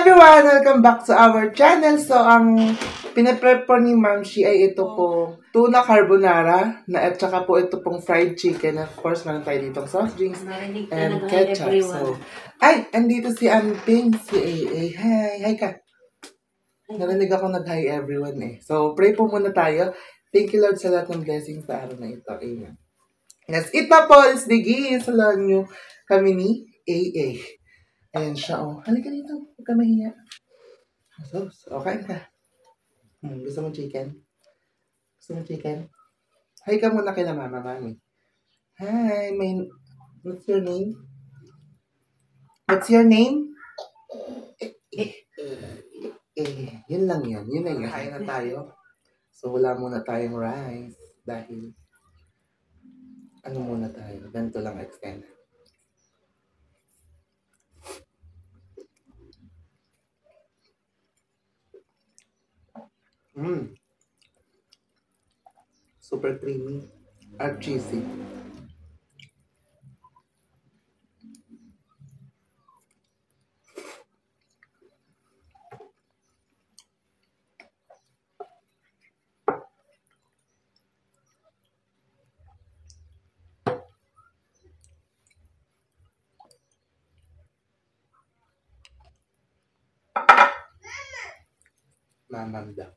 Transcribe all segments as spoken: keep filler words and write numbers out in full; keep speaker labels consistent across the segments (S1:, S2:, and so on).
S1: everyone! Welcome back to our channel. So, ang pinaprep po ni Ma'am Shi ay ito pong tuna carbonara na at saka po ito pong fried chicken. Of course, meron tayo ditong soft drinks and ketchup. So, ay! Andito si Amping, si A A. Hi! Hi ka! Narinig ako nag-hi everyone eh. So, pray po muna tayo. Thank you Lord sa lahat ng blessings sa araw na ito. Amen. Let's eat na po! Let's begin! Salamat nyo kami ni A A. Ayan siya, oh. Halika dito. Huwag ka mahiya. So, so kain ka. Hmm, gusto mo chicken? Gusto mo chicken? Hi ka muna kay na mama, mami. Hi, my... What's your name? What's your name? Eh, eh, eh, yun lang yan. Yun lang yan. Kain na tayo. So, wala muna tayong rice. Dahil, ano muna tayo? Ganito lang extend. Mmm. Super creamy at cheesy. Mamam daw.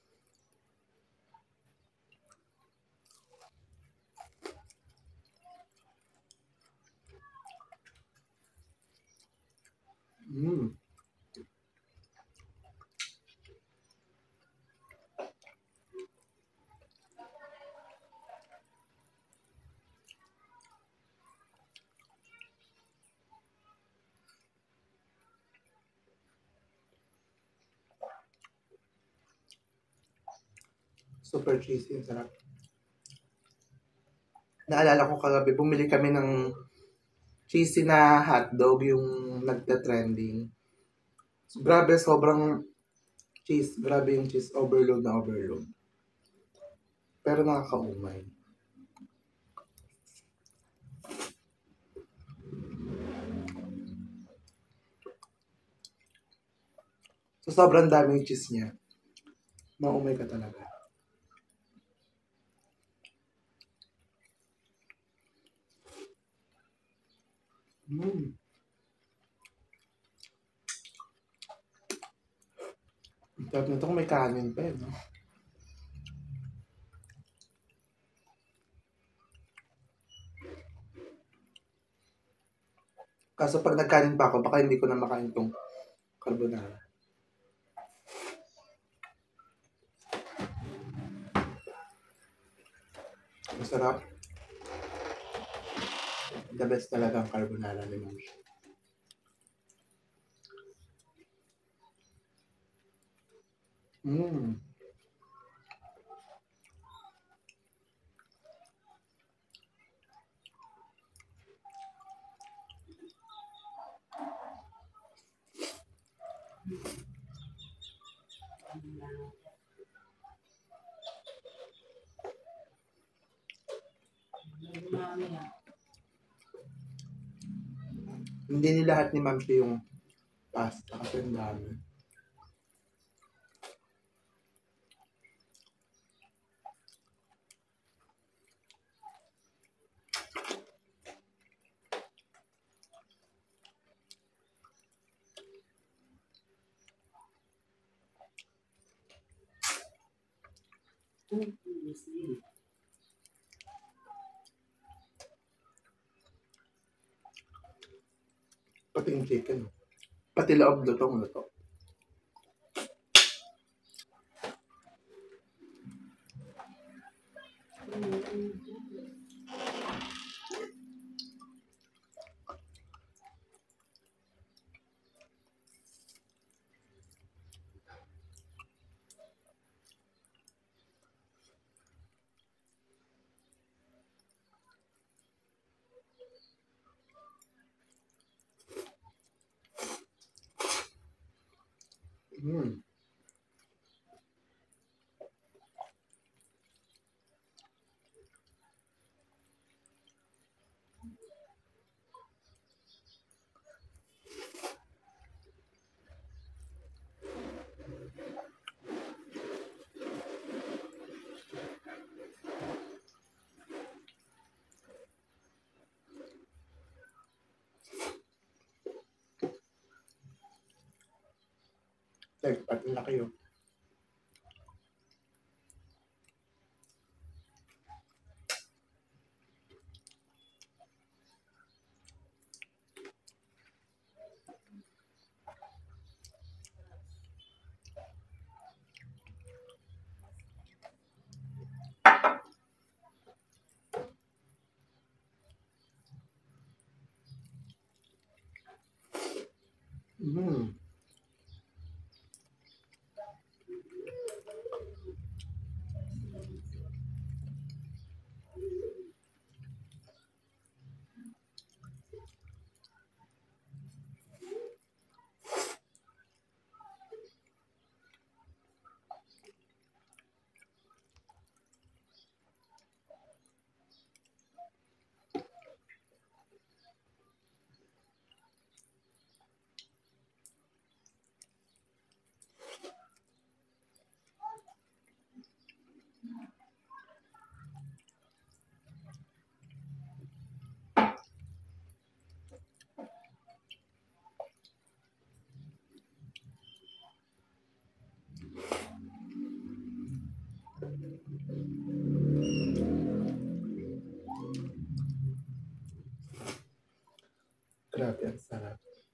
S1: Mmm. Super cheesy. Ang sarap. Naalala ko kagabi, bumili kami ng cheesy na hotdog, yung nagta-trending. So, grabe, sobrang cheese. Grabe yung cheese. Overload na overload. Pero nakakaumay. So, sobrang dami yung cheese niya. Maumay ka talaga. Mm. Tapos nito kung may kanin pa eh, no? Kaso pag nagkanin pa ako, baka hindi ko na makain tong carbonara. Masarap. The best talaga ang carbonara ni Ma'am Shi. Mmm. Hindi ni lahat ni Ma'am Shi yung pasta kasi ang dami. Pati yung chicken. Pati loob lutong luto. Mm. Like, at laki yun. Mm. Grabe, ang sarap.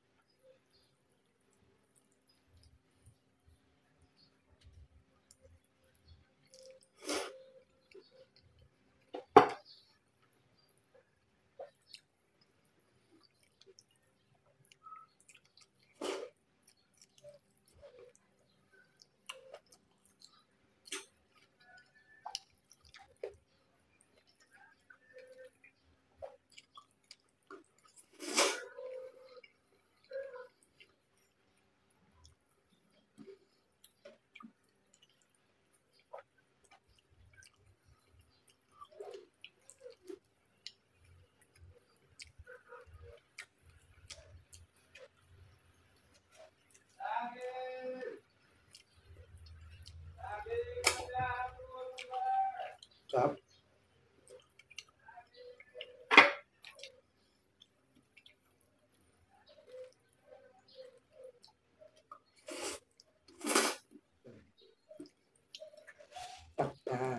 S1: Sarap. Takta.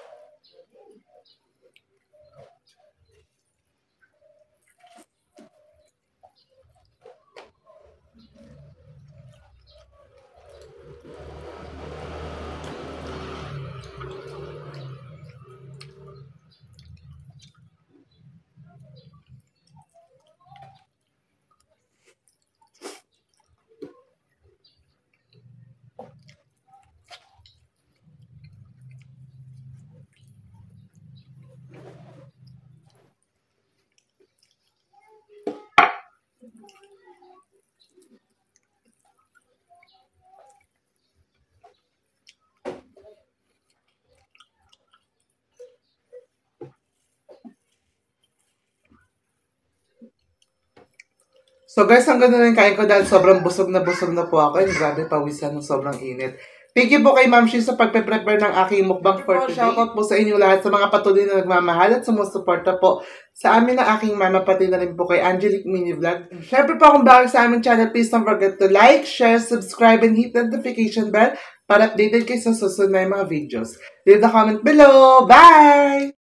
S1: So guys, hanggang na lang kain ko dahil sobrang busog na busog na po ako. And grabe, pawisan ng sobrang init. Thank you po kay Ma'am Shi sa pagpe-prepare ng aking mukbang for today. Shoutout po sa inyo lahat sa mga patuloy na nagmamahal at sumusuporta po sa amin na aking mama, pati na rin po kay Angelique Mini Vlog. Syempre po kung bago sa aming channel, please don't forget to like, share, subscribe, and hit the notification bell para updated kayo sa susunod na mga videos. Leave the comment below. Bye!